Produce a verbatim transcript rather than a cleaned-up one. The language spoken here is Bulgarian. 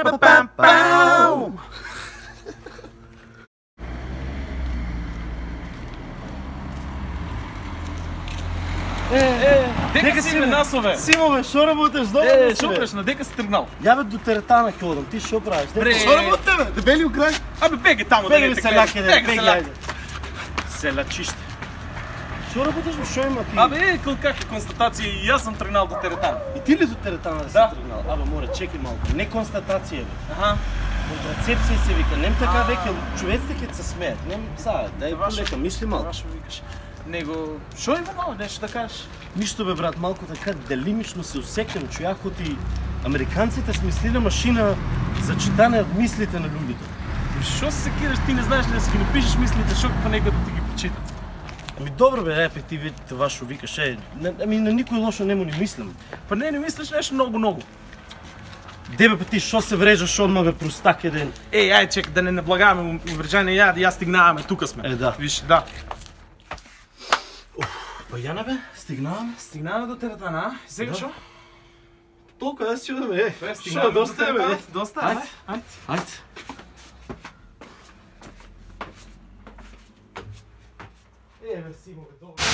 Е, дека си бе, Насове? Симо бе, шо работеш дома? Е, шо правиш, на дека си тръгнал? Я бе до теретана ке одам, ти шо правиш? Бре. Шо работите бе? Дебели украй? Абе, беги тамо да Беги не ли те селяк кажа. е, беги айде. Селячище. Шо работиш бе, шо има ти? Абе, е, каква констатация, и аз съм тръгнал до теретана. И ти ли до теретана да си Да. тръгнал? Абе, море, чекай малко. Не констатация бе. Аха. Контрацепция се вика. Нем така века, човеците ке се смеят. Нем са, дай полека, мисли малко. Това ще викаш. Него, шо има много нещо да кажеш? Нищо бе, брат, малко така делимично се усекнем. Чуях от и американците смислили машина за читане от мислите на людите. Шо се секираш, ти не знаеш ли да си ги напишеш мислите, шо па нека да ти ги почита? Ами добре бе, епе, ти вид това шо викаш, е, не- ами на никой лошо не му ни мислям. Па не, не мислиш нещо много-много. Де бе, ти шо се врежаш, шо ма бе, простак един. Ей, ай, чек, да не наблагаваме увреждане, я, я стигнаваме, тука сме. Е, да. Виж, да. Па Яна бе, стигнаваме. Стигнаваме до теретана, и сега Да. шо? Толкова да си чудаме, е. Бе, Шо, стигнаваме до доста е бе. теретана. Доста е, Айде. бе. Айде. Айде. Е, бе, Симо, бе, добре.